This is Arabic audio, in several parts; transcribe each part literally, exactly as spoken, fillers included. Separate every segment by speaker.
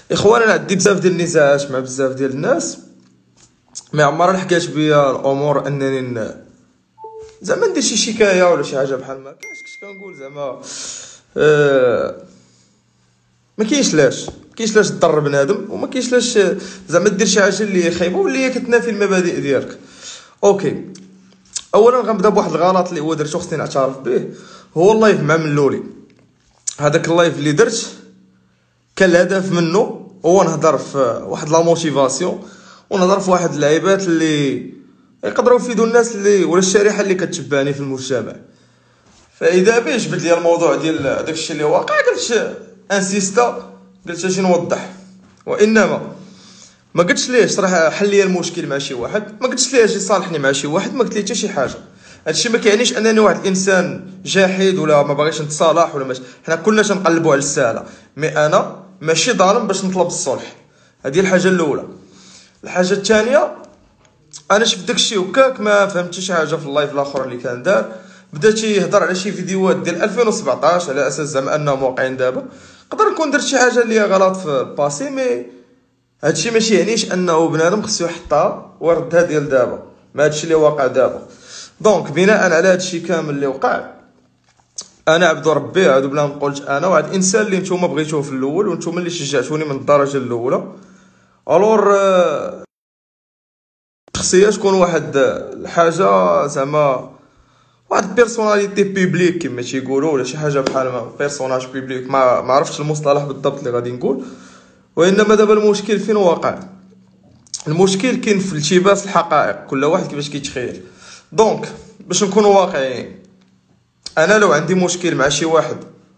Speaker 1: اخوان انا عندي بزاف ديال النزاعات مع بزاف ديال الناس، ما عمرها حكات بيا الامور انني ن- زعما ندير شي شكايه ولا شي حاجه بحال ما كاينش. كنت كنقول زعما أه ما كاينش لاش، ما كاينش لاش تضر بنادم، وما كاينش لاش آه، زعما دير شي حاجه اللي خايبه واللي هي كتنافي المبادئ ديالك. اوكي، اولا غنبدا بواحد الغلط اللي هو درتو خصني نعترف به، هو اللايف مع ملولي. هذاك اللايف اللي درت كان الهدف منه هو نهضر في واحد لا موتيفاسيون، ونهضر في واحد اللعيبات اللي يقدروا يفيدوا الناس اللي ولا الشريحه اللي كتشبهني في المجتمع. فاذا به جبت لي الموضوع ديال داك الشيء اللي واقع، قلت انسيستا، قلت اجي نوضح. وانما ما قلتش ليه راه حل لي المشكل مع شي واحد، ما قلتش ليه اجي صالحني مع شي واحد، ما قلت ليه حتى شي حاجه. هادشي ما كيعنيش انني واحد الانسان جاحد ولا ما باغيش نتصالح ولا ماشي، حنا كلنا تنقلبوا على الساله، مي انا ماشي ظالم باش نطلب الصلح. هذه الحاجه الاولى. الحاجه الثانيه، انا شفت داكشي هكاك ما فهمتش شي حاجه في اللايف الاخر اللي كان دار، بدا تيهضر على شي فيديوهات ديال ألفين وسبعطاش على اساس زعما انهم واقعين دابا. نقدر نكون درت شي حاجه اللي هي غلط في الباسي، مي هادشي ماشي يعنيش انه بنادم خصو يحطها ويردها ديال دابا ما هادشي اللي واقع دابا. دونك بناء على هادشي كامل اللي وقع، انا عبد ربي عاد بلا ما قلت انا واحد الانسان اللي نتوما بغيتوه في الاول ونتوما اللي شجعتوني من الدرجه الاولى. الور آه، خصيا تكون واحد آه، الحاجه زعما واحد بيرسوناليتي بيبليك كما تيقولوا، ولا شي حاجه بحال ما بيرسوناج بيبليك، ما ما عرفتش المصطلح بالضبط اللي غادي نقول. وانما دابا المشكل فين واقع؟ المشكل كاين في التباس الحقائق، كل واحد كيفاش كيتخيل. دونك باش نكونوا واقعيين، انا لو عندي مشكل مع شي واحد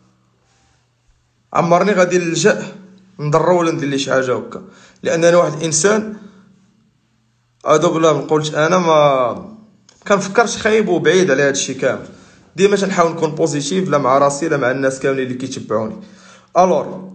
Speaker 1: عمرني غادي نلجا نضرو ولا ندير ليه شي حاجه هكا، لان انا واحد الانسان هذا بلا ما قلت انا ما كنفكرش خايب وبعيد على هادشي كامل. ديما تنحاول نكون بوزيتيف لا مع راسي لا مع الناس كاملين اللي كيتبعوني. الور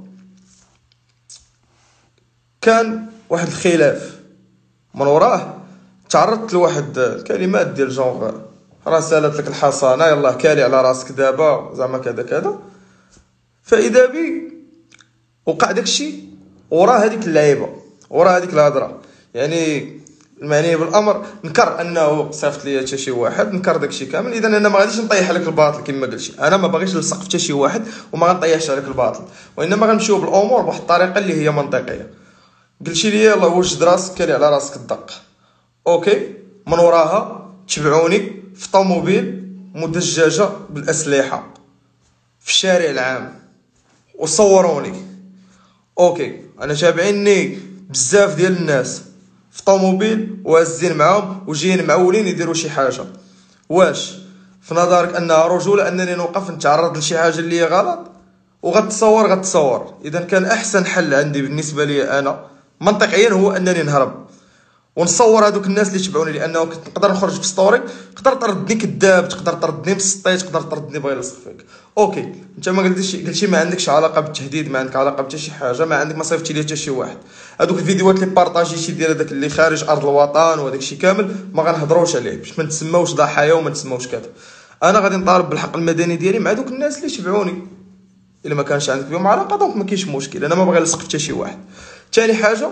Speaker 1: كان واحد الخلاف من وراه، تعرضت لواحد الكلمات ديال جونغ راه سالت لك الحصانه يلاه كالي على راسك دابا زعما كذا كذا. فاذا بي وقع داكشي وراه هذيك اللعيبه، وراه هذيك الهضره، يعني المعني بالامر نكر انه صيفط لي حتى شي واحد، نكر داكشي كامل. اذا انا ما غاديش نطيح عليك الباطل كما قلتي، انا ما باغيش نلصق في حتى شي واحد وما غنطيحش عليك الباطل، وانما غنمشيو بالامور بواحد الطريقه اللي هي منطقيه. قلتي لي يلاه وجد راسك كالي على راسك الدق، اوكي، من وراها تبعوني في طوموبيل مدججه بالاسلحه في الشارع العام وصوروني. اوكي، انا تابعيني بزاف ديال الناس في طوموبيل وهازين معاهم وجايين معولين يديروا شي حاجه. واش في نظرك انها رجوله انني نوقف نتعرض لشي حاجه اللي هي غلط وغتصور غتصور؟ اذا كان احسن حل عندي بالنسبه لي انا منطقيا هو انني نهرب ونصور هذوك الناس اللي تبعوني، لانه كنت نقدر نخرج في ستوري تقدر تردني كذاب، تقدر تردني مسطي، تقدر تردني بغا يلصق فيك. اوكي، انت ما قلتيش قلتي ما عندكش علاقه بالتهديد، ما عندك علاقه بحتى شي حاجه، ما عندك ما صيفطتي لي حتى شي واحد. هذوك الفيديوهات اللي بارطاجيتي ديال هذاك اللي خارج ارض الوطن وهذاك الشيء كامل ما غنهضروش عليه باش ما نتسماوش ضحايا وما نتسماوش كذا. انا غادي نطالب بالحق المدني ديالي مع دوك الناس اللي تبعوني. الا ما كانش عندك بهم علاقه دونك ما كاينش مشكل، انا ما باغي نلصق في حتى شي واحد. ثاني حاجه،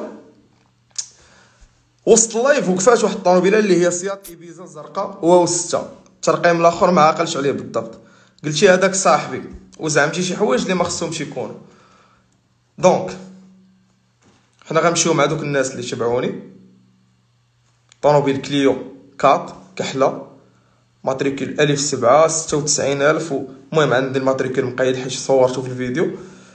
Speaker 1: وسط اللايف وقفات واحد الطوموبيله اللي هي سيات ايبيزا زرقاء واو ستة، الترقيم الاخر ما عاقلش عليه بالضبط. قلتي هذاك صاحبي وزعمتي شي حوايج اللي ما خصهمش يكونوا. دونك حنا غنمشيو مع دوك الناس اللي تبعوني، طوموبيل كليو كات كحله ماتريكول ألف سبعة ستة وتسعين ألف، المهم عندي الماتريكول مقيد حيت صورته في الفيديو.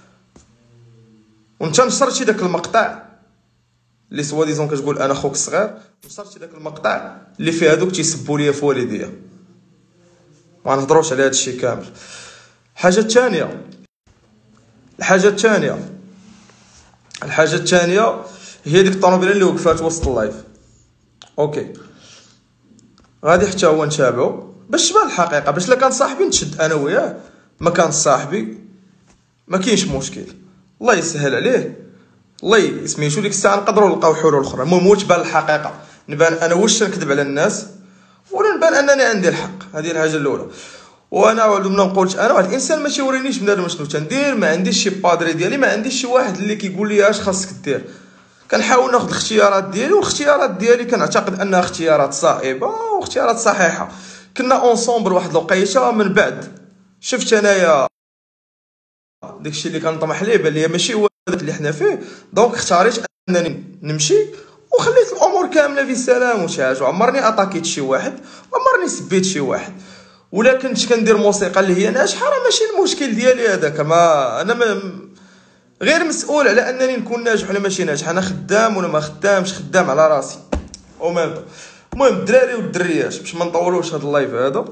Speaker 1: وانت نشرتي داك المقطع اللي سوا ديزون كتقول انا خوك الصغير، نشرتي داك المقطع اللي فيه هادوك تيسبوا ليا في والديا. ما نهضروش على هذا الشيء كامل. الحاجه الثانيه الحاجه الثانيه الحاجه الثانيه هي ديك الطوموبيله اللي وقفات وسط اللايف. اوكي، غادي حتى هو نتابعو باش تبان الحقيقه، باش لا كان صاحبي نتشد انا وياه، ما كان صاحبي ما كاينش مشكل، الله يسهل عليه، الله سميتو ديك الساعه نقدروا نلقاو حلول اخرى. المهم هو تبان الحقيقه، نبان انا واش نكذب على الناس ولا نبان انني عندي الحق. هذه الحاجه الاولى. وانا ما نقولش انا واحد الانسان ماشي يورينيش بنادم شنو تندير، ما عنديش شي بادري ديالي، ما عنديش شي واحد اللي كيقول لي اش خاصك دير. كنحاول ناخذ الاختيارات ديالي، والاختيارات ديالي كنعتقد انها اختيارات صائبه واختيارات صحيحه. كنا اونصومبل واحد الوقيته، من بعد شفت انايا داكشي اللي كنطمح ليه بان ليا ماشي هو داك اللي حنا فيه، دونك اختاريت انني نمشي وخليت الامور كامله في سلام وشاج. عمرني اتاكيت شي واحد، عمرني سبيت شي واحد، ولا كنت كندير موسيقى اللي هي ناجحه راه ماشي المشكل ديالي هذاك. ما انا ما غير مسؤول على انني نكون ناجح ولا ماشي ناجح. انا خدام ولا ما خدامش، خدام على راسي وما. المهم الدراري والدريات باش ما نطولوش هذا اللايف هذا،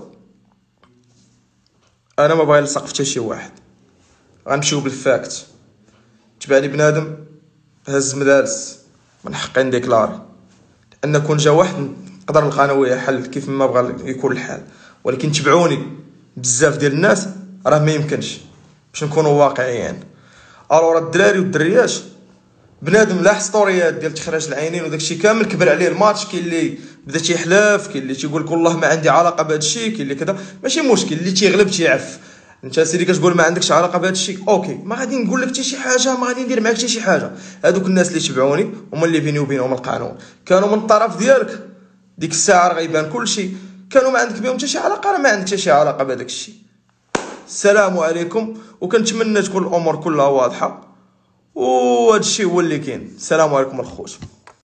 Speaker 1: انا ما باغي نلصق في حتى شي واحد، غنمشيو بالفاكت. تبعني بنادم هز مدارس من حقي نديكلاري، لان كون جا واحد نقدر نلقى انا وياه حل كيف ما بغى يكون الحال. ولكن تبعوني بزاف ديال الناس راه ما يمكنش، باش نكونوا واقعيين. الوغ الدراري والدريات، بنادم لاح ستوريات ديال تخراج العينين وداكشي كامل كبر عليه الماتش. كاين اللي بدا تيحلاف، كاين اللي تيقول لك والله ما عندي علاقه بهذا الشيء، كاين اللي كذا. ماشي مشكل، اللي تيغلب تيعف. انت سيدي كتقول ما عندكش علاقه بهذا الشيء، اوكي، ما غادي نقول لك حتى شي حاجه، ما غادي ندير معاك حتى شي حاجه. هذوك الناس اللي تبعوني هما اللي بيني وبينهم القانون، كانوا من الطرف ديالك ديك الساعه راه غيبان كل شيء. كانوا ما عندك بهم حتى شي علاقه، راه ما عندك حتى شي علاقه بهذاك الشيء. السلام عليكم، وكنتمنى تكون الامور كلها واضحه، وهذا الشيء هو اللي كاين. السلام عليكم الخوت.